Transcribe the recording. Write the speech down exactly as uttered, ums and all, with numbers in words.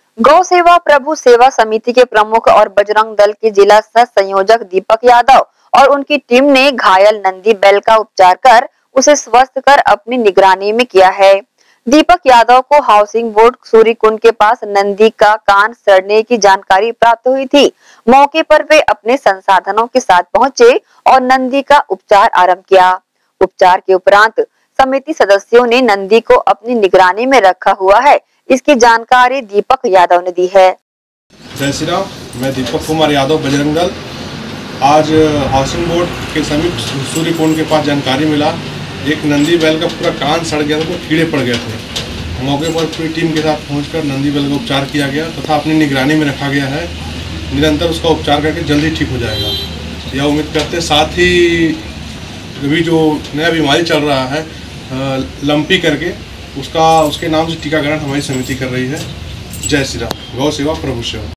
गौ सेवा प्रभु सेवा समिति के प्रमुख और बजरंग दल के जिला सह संयोजक दीपक यादव और उनकी टीम ने घायल नंदी बैल का उपचार कर उसे स्वस्थ कर अपनी निगरानी में किया है। दीपक यादव को हाउसिंग बोर्ड सूरीकुंड के पास नंदी का कान सड़ने की जानकारी प्राप्त हुई थी। मौके पर वे अपने संसाधनों के साथ पहुंचे और नंदी का उपचार आरंभ किया। उपचार के उपरांत समिति सदस्यों ने नंदी को अपनी निगरानी में रखा हुआ है। इसकी जानकारी दीपक यादव ने दी है। जय श्री राम, मैं दीपक कुमार यादव बजरंग दल। आज हाउसिंग बोर्ड के समीप सूरीकुंड के पास जानकारी मिला, एक नंदी बैल का पूरा कान सड़ गया था, तो कीड़े पड़ गए थे। मौके पर पूरी टीम के साथ पहुंचकर नंदी बैल का उपचार किया गया तथा अपनी निगरानी में रखा गया है। निरंतर उसका उपचार करके जल्दी ठीक हो जाएगा, यह उम्मीद करते हैं। साथ ही अभी जो नया बीमारी चल रहा है लंपी करके, उसका उसके नाम से टीकाकरण हमारी समिति कर रही है। जय श्री राम। गौ सेवा प्रभु सेवा।